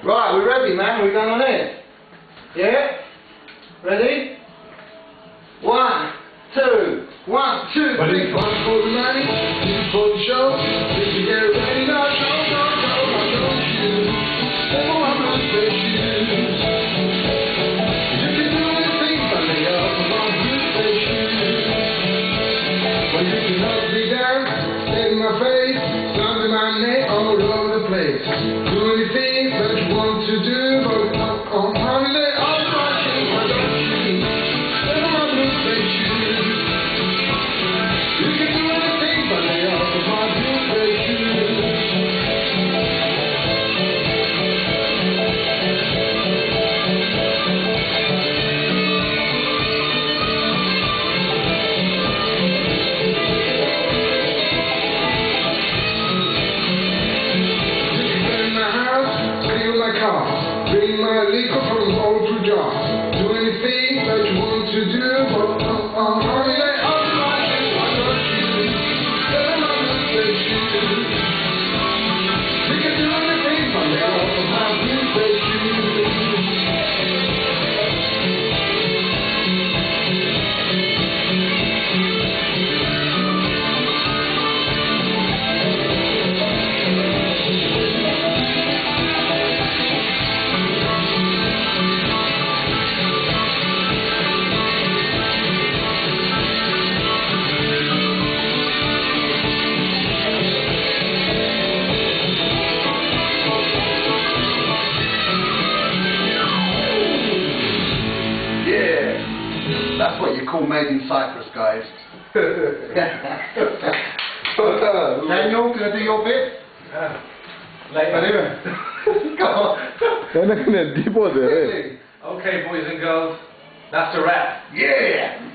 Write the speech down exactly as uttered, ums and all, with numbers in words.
Right, we're ready, man. We're going on it. Yeah? Ready? One, two, one, two, three. One for the money, two for the show. If you get ready now, go, go, go. I don't shoot. Oh, I'm not fish shoes. You can do anything but lay up among good fish shoes. Well, you can help me down, stay in my face, slander my name all over the place. Do anything that you want to do, but on holiday, all the right things I don't shoot. Oh, I'm not fish shoes. You can do anything but lay up among good fish shoes. Bring my liquor from old to jar. Do anything that you want to do, but uh, uh, holiday, I'll be right here, I got you. Tell them I'm not fish shoes. You can do anything but lay off of my blue fish shoes. That's what you call made in Cyprus, guys. Daniel, gonna do your bit? Yeah. Later. Come on. Δεν έκανε τίποτε, ρε. Okay, boys and girls, that's a wrap. Yeah!